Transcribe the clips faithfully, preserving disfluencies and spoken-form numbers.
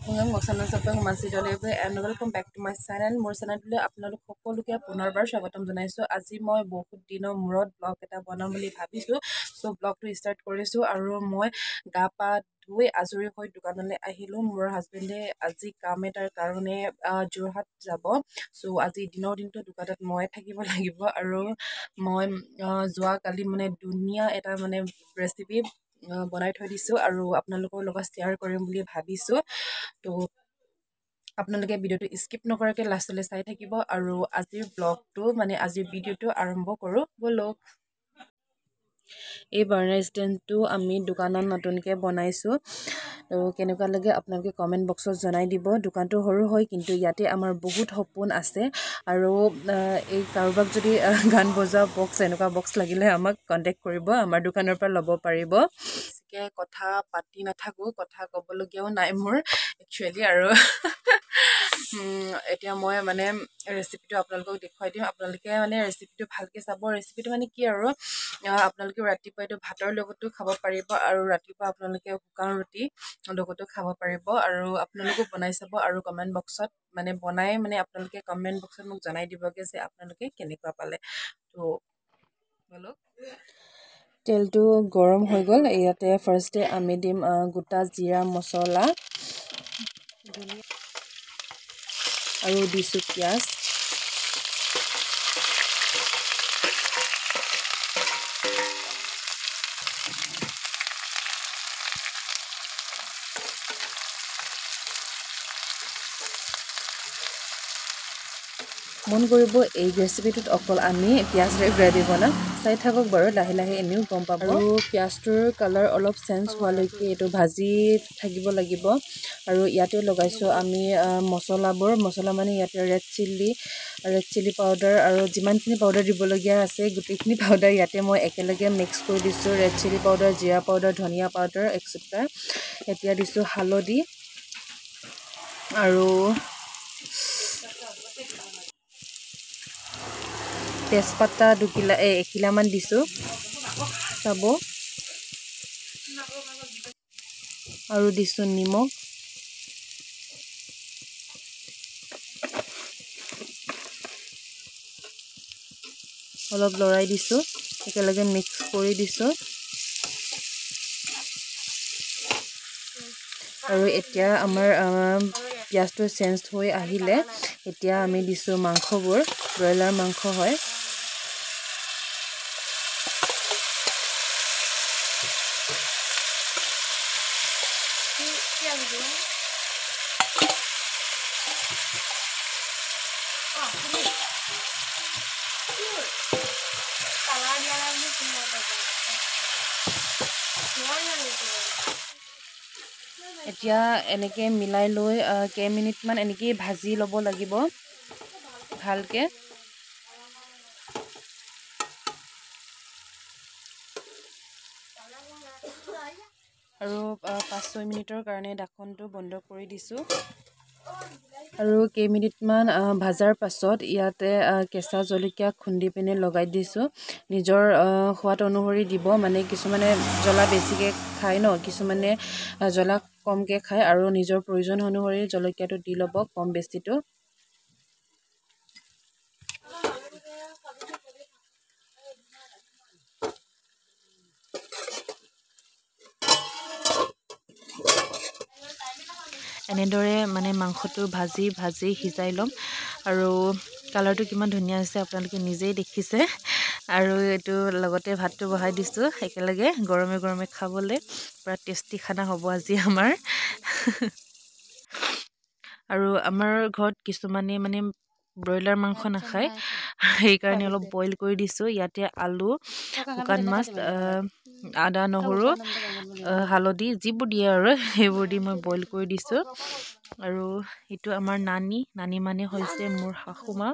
আপোনালোক মচানা চবে সমাজী দলেগৈ and welcome back to my channel. মোৰ চেনেলটোলৈ আপোনালোক সকলোকে পুনৰবাৰ স্বাগতম জনাইছোঁ। আজি মই বহুত দিনৰ মূৰত ব্লগ এটা বনাম বুলি ভাবিছোঁ। চ' ব্লগটো ষ্টাৰ্ট কৰিছোঁ আৰু মই গা পা ধুই আজৰি হৈ দোকানলৈ আহিলোঁ। মোৰ হাজবেণ্ডে আজি কাম এটাৰ কাৰণে যোৰহাট যাব। চ' আজি দিনৰ দিনটো দোকানত মই থাকিব লাগিব আৰু মই যোৱাকালি মানে ধুনীয়া এটা মানে ৰেচিপি বনাই থৈ দিছোঁ আৰু আপোনালোকৰ লগত শ্বেয়াৰ কৰিম বুলি ভাবিছোঁ। তো আপোনালোকে ভিডিঅ'টো স্কিপ নকৰাকৈ লাষ্টলৈ চাই থাকিব আৰু আজিৰ ব্লগটো মানে আজিৰ ভিডিঅ'টো আৰম্ভ কৰোঁ ব'লক। এই বাৰ্ণাৰ ষ্টেণ্ডটো আমি দোকানত নতুনকৈ বনাইছোঁ। তো কেনেকুৱা লাগে আপোনালোকে কমেণ্ট বক্সত জনাই দিব। দোকানটো সৰু হয় কিন্তু ইয়াতে আমাৰ বহুত সপোন আছে আৰু এই কাৰোবাক যদি গান বজোৱা বক্স এনেকুৱা বক্স লাগিলে আমাক কণ্টেক্ট কৰিব, আমাৰ দোকানৰ পৰা ল'ব পাৰিব। বেছিকৈ কথা পাতি নাথাকোঁ, কথা ক'বলগীয়াও নাই মোৰ একচুৱেলি। আৰু এতিয়া মই মানে ৰেচিপিটো আপোনালোকক দেখুৱাই দিম। আপোনালোকে মানে ৰেচিপিটো ভালকৈ চাব। ৰেচিপিটো মানে কি আৰু আপোনালোকে ৰাতিপুৱা এইটো ভাতৰ লগতো খাব পাৰিব আৰু ৰাতিপুৱা আপোনালোকে শুকান ৰুটি লগতো খাব পাৰিব আৰু আপোনালোকো বনাই চাব আৰু কমেণ্ট বক্সত মানে বনাই মানে আপোনালোকে কমেণ্ট বক্সত মোক জনাই দিবগৈ যে আপোনালোকে কেনেকুৱা পালে। তো ব'লক। তেলটো গৰম হৈ গ'ল। ইয়াতে ফাৰ্ষ্টে আমি দিম গোটা জিৰা মছলা আৰু দিছোঁ পিঁয়াজ। মন কৰিব এই ৰেচিপিটোত অকল আমি পিঁয়াজৰে গ্ৰেভি বনাম। চাই থাকক বাৰু, লাহে লাহে এনেও গম পাব। আৰু পিঁয়াজটোৰ কালাৰ অলপ চেঞ্জ হোৱালৈকে এইটো ভাজি থাকিব লাগিব। আৰু ইয়াতে লগাইছোঁ আমি মছলাবোৰ। মছলা মানে ইয়াতে red chilli red chilli powder আৰু যিমানখিনি পাউডাৰ দিবলগীয়া আছে গোটেইখিনি পাউডাৰ ইয়াতে মই একেলগে মিক্স কৰি দিছোঁ। ৰেড চিলি পাউডাৰ, জিৰা পাউডাৰ, ধনিয়া পাউডাৰ এক্সেট্ৰা। এতিয়া দিছোঁ হালধি আৰু তেজপাতা দুখিলা এই এখিলামান দিছোঁ চাব আৰু দিছোঁ নিমখ। অলপ লৰাই দিছোঁ, একেলগে মিক্স কৰি দিছোঁ। আৰু এতিয়া আমাৰ পিঁয়াজটো চেঞ্জ হৈ আহিলে এতিয়া আমি দিছোঁ মাংসবোৰ। ব্ৰইলাৰ মাংস হয়। এতিয়া এনেকৈ মিলাই লৈ কেইমিনিটমান এনেকেই ভাজি ল'ব লাগিব ভালকৈ। আৰু পাঁচ ছয় মিনিটৰ কাৰণে ঢাকনটো বন্ধ কৰি দিছোঁ। আৰু কেইমিনিটমান ভাজাৰ পাছত ইয়াতে কেঁচা জলকীয়া খুন্দি পিনে লগাই দিছোঁ। নিজৰ সোৱাদ অনুসৰি দিব, মানে কিছুমানে জ্বলা বেছিকৈ খায় ন, কিছুমানে জ্বলা কমকৈ খায় আৰু নিজৰ প্ৰয়োজন অনুসৰি জলকীয়াটো দি ল'ব কম বেছিটো। এনেদৰে মানে মাংসটো ভাজি ভাজি সিজাই ল'ম আৰু কালাৰটো কিমান ধুনীয়া হৈছে আপোনালোকে নিজেই দেখিছে। আৰু এইটো লগতে ভাতটো বহাই দিছোঁ একেলগে গৰমে গৰমে খাবলৈ। পূৰা টেষ্টি খানা হ'ব আজি আমাৰ। আৰু আমাৰ ঘৰত কিছুমানে মানে ব্ৰইলাৰ মাংস নাখায়, সেইকাৰণে অলপ বইল কৰি দিছোঁ। ইয়াতে আলু, শুকান মাছ, আদা নহৰু, হালধি যিবোৰ দিয়ে আৰু সেইবোৰ দি মই বইল কৰি দিছোঁ। আৰু এইটো আমাৰ নানি নানি মানে হৈছে মোৰ শাশুমা।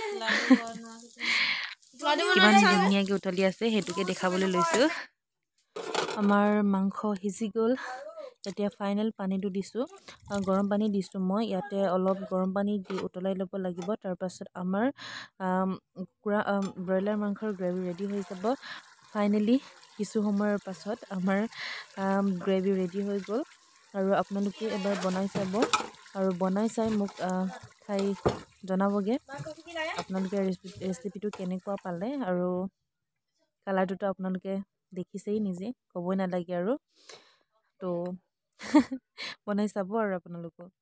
কিমান ধুনীয়াকৈ উতলি আছে সেইটোকে দেখাবলৈ লৈছোঁ। আমাৰ মাংস সিজি গ'ল। এতিয়া ফাইনেল পানীটো দিছোঁ, গৰম পানী দিছোঁ মই। ইয়াতে অলপ গৰম পানী দি উতলাই ল'ব লাগিব। তাৰপাছত আমাৰ কুকুৰা ব্ৰইলাৰ মাংসৰ গ্ৰেভি ৰেডি হৈ যাব। ফাইনেলি কিছু সময়ৰ পাছত আমাৰ গ্ৰেভি ৰেডি হৈ গ'ল। আৰু আপোনালোকে এবাৰ বনাই চাব আৰু বনাই চাই মোক খাই জনাবগৈ আপোনালোকে ৰেচিপিটো কেনেকুৱা পালে আৰু কালাৰটোতো আপোনালোকে দেখিছেই নিজে ক'বই নালাগে আৰু তো বনাই চাব আৰু আপোনালোকেও